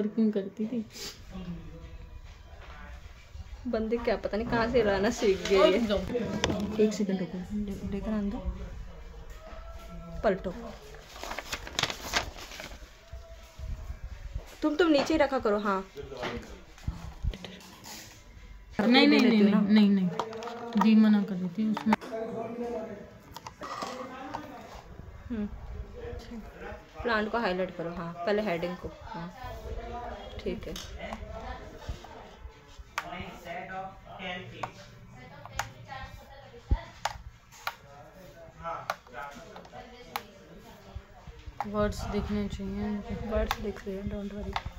Working करती थी। बंदे क्या पता नहीं कहाँ से रहना सीख गए। एक सेकंड रुको, लेकर अंदर पलटो। तुम नीचे ही रखा करो। हाँ नहीं नहीं नहीं नहीं नहीं नहीं, दी मना कर देती है उसमें। प्लांट को हाईलाइट करो। हाँ पहले हेडिंग को। हाँ ठीक है। वर्ड्स दिखने चाहिए। वर्ड्स दिख रहे हैं, डोंट वरी।